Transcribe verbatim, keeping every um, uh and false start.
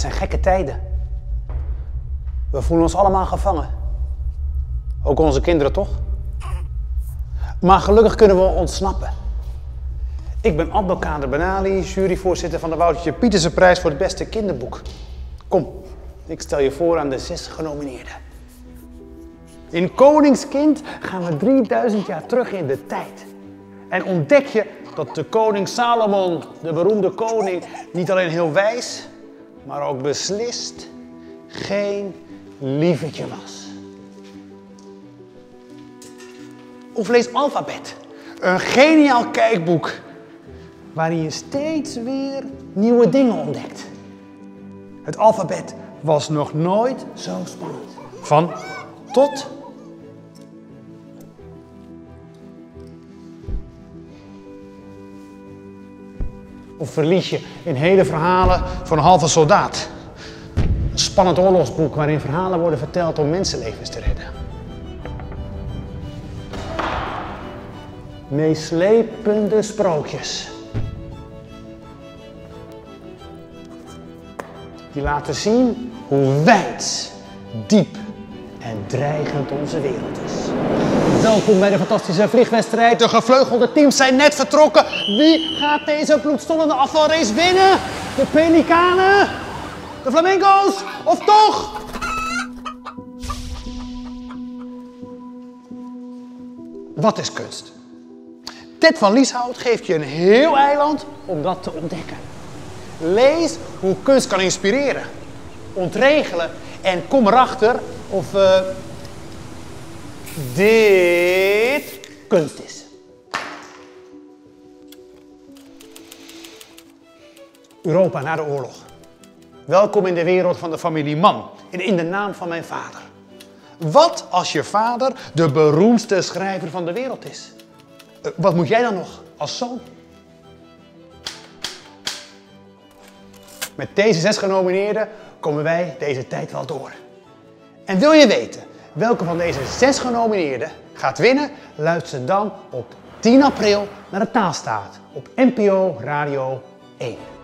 zijn gekke tijden. We voelen ons allemaal gevangen. Ook onze kinderen, toch? Maar gelukkig kunnen we ontsnappen. Ik ben Abdelkader Benali, juryvoorzitter van de Woutertje Pieterse Prijs voor het beste kinderboek. Kom, ik stel je voor aan de zes genomineerden. In Koningskind gaan we drieduizend jaar terug in de tijd. En ontdek je dat de koning Salomon, de beroemde koning, niet alleen heel wijs, maar ook beslist geen lievertje was. Of lees Alfabet, een geniaal kijkboek waarin je steeds weer nieuwe dingen ontdekt. Het alfabet was nog nooit zo spannend. Van tot. Of verlies je in hele verhalen van een halve soldaat. Een spannend oorlogsboek waarin verhalen worden verteld om mensenlevens te redden. Meeslepende sprookjes. Die laten zien hoe wijd, diep en dreigend onze wereld is. Welkom bij de fantastische vliegwedstrijd. De gevleugelde teams zijn net vertrokken. Wie gaat deze bloedstollende afvalrace winnen? De pelikanen? De flamingo's? Of toch? Wat is kunst? Ted van Lieshout geeft je een heel eiland om dat te ontdekken. Lees hoe kunst kan inspireren, ontregelen en kom erachter of uh, dit kunst is. Europa na de oorlog. Welkom in de wereld van de familie Mann en in de naam van mijn vader. Wat als je vader de beroemdste schrijver van de wereld is? Uh, wat moet jij dan nog als zoon? Met deze zes genomineerden komen wij deze tijd wel door. En wil je weten welke van deze zes genomineerden gaat winnen? Luister dan op tien april naar de Taalstaat op N P O Radio één.